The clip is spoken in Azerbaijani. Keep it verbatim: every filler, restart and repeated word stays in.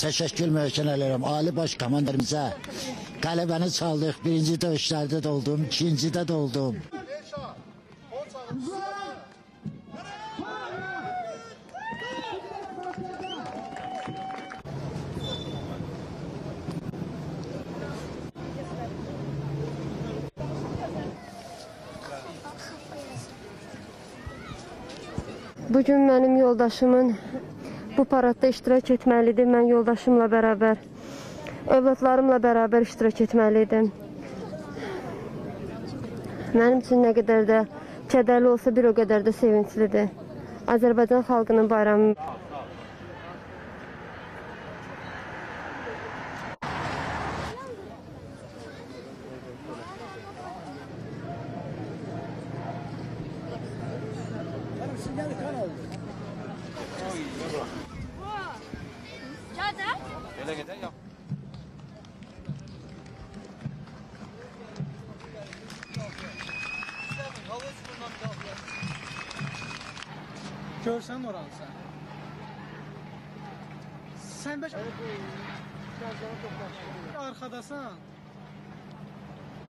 təşəkkür möhkən edirəm Ali Baş Komandanımıza. Qələbəni çaldıq, birinci döyüşlərdə də oldum, ikincidə də oldum. Bugün mənim yoldaşımın bu paradda iştirak etməlidir. Mən yoldaşımla bərabər, övladlarımla bərabər iştirak etməliydim. Mənim üçün nə qədər də kədərli olsa bir o qədər də sevinclidir. Azərbaycan xalqının bayramı. Öyle gider yap. Görsən oranı sən. Sən beş... Arkadasan.